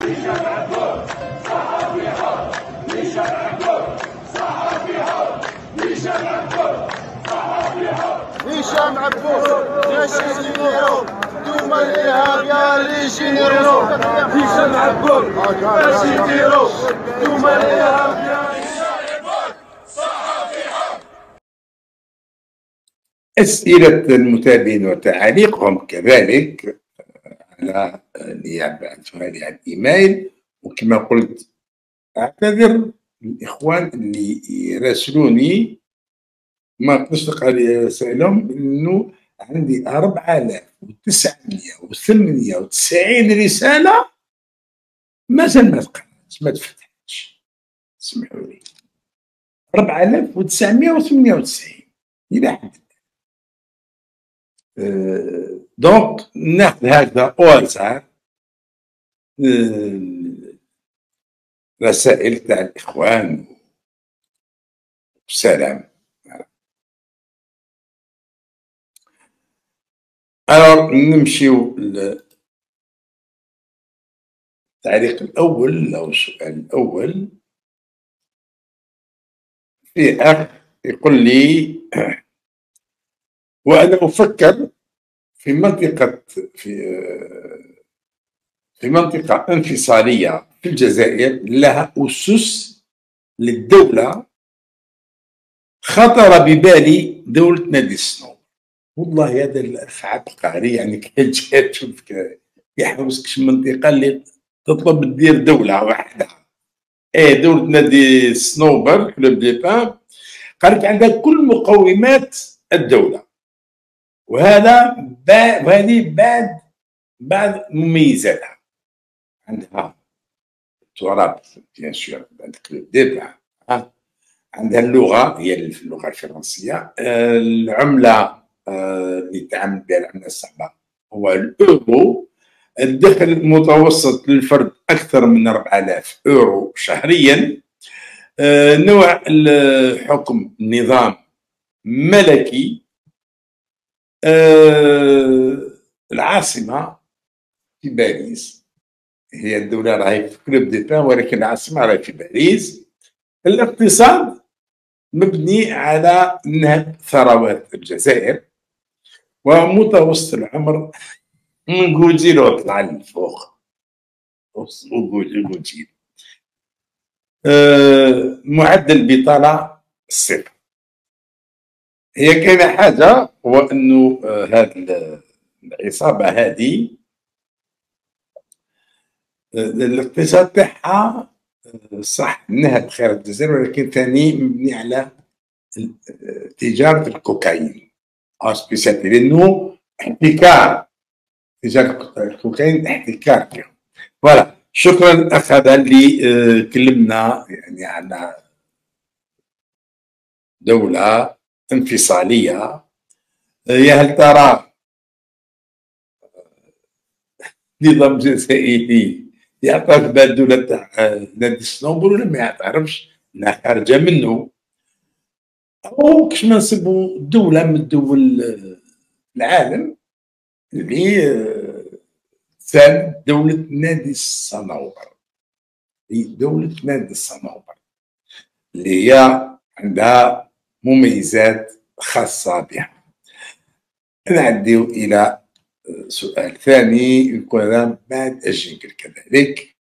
هشام عبود يا شيرينيرو دوما الإرهاب يا ليجينيرو هشام عبود يا شيرينيرو دوما الإرهاب يا أسئلة المتابعين وتعاليقهم كذلك على اللي يبعثوها لي على الإيميل، وكما قلت أعتذر للإخوان اللي يراسلوني ما نقدرش نقرا رسائلهم، لأنه عندي 4998 رسالة مازال ما تقراتش ما تفتحتش، اسمحوا لي 4998 إلى حد دونك ناخذ هكذا اوازار رسائل تاع الإخوان والسلام. الوغ نمشيو للتعليق الأول أو السؤال الأول. في أخ يقول لي وأنا أفكر في منطقة انفصالية في الجزائر لها أسس للدولة، خطر ببالي دولة نادي السنو. والله هذا الأخ عبقري، يعني كي جات تشوف يحوسكش منطقة اللي تطلب دير دولة وحدها. دولة نادي السنوبر كلوب دي بان قال لك عندها كل مقومات الدولة، وهذه بعد مميزاتها. عندها التراب بيان سور، عندك كلوب دي بان، عندها اللغة هي اللغة الفرنسية، العملة اللي تعامل بها العملة الصعبة هو الأورو، الدخل المتوسط للفرد أكثر من 4000 أورو شهريا، نوع الحكم نظام ملكي، العاصمة في باريس، هي الدولة راهي في كلوب دي بان ولكن العاصمة راهي في باريس. الاقتصاد مبني على نهب ثروات الجزائر، ومتوسط العمر نقول وطلع للفوق وقول معدل البطالة صفر. هي كاينه حاجه هو انه هذه العصابه هذه الاقتصاد تاعها صح نهب خارج الجزائر، ولكن ثاني مبني على تجاره الكوكايين سبيسياليتي، لانه احتكار تجاره الكوكايين احتكار فيهم. فوالا شكرا الاخ هذا اللي كلمنا يعني على دوله انفصاليه. يا هل ترى نظام جزائري يعترف بالدولة تاع نادي السنوبر ولا ما يعترفش؟ انها خارجه منه، او كش ما نسبوا دولة من دول العالم اللي ثابت دولة نادي الصنوبر. هي دولة نادي الصنوبر اللي هي عندها مميزات خاصة بها. نعديو إلى سؤال ثاني يكون بعد الجنجل كذلك.